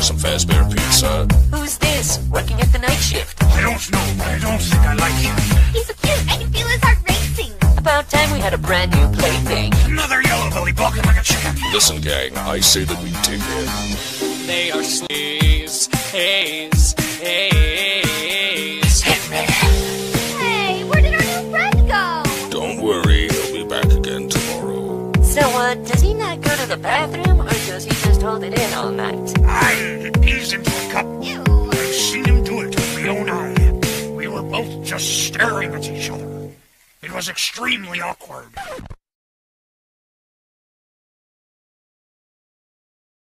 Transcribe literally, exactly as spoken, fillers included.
for some Fazbear pizza. Who's this, working at the night shift? I don't know, but I don't think I like him. He's so cute, I can feel his heart racing. About time we had a brand new plaything. Another yellow belly balking like a chicken. Listen, gang, I say that we dig in. They are sleaze, haze, haze. Hit me. Hey, where did our new friend go? Don't worry, he'll be back again tomorrow. So, uh, does he not go to the bathroom, or does he just hold it in all night? I pees into a cup. Ew. I've seen him do it with my own eye. We were both just staring at each other. It was extremely awkward.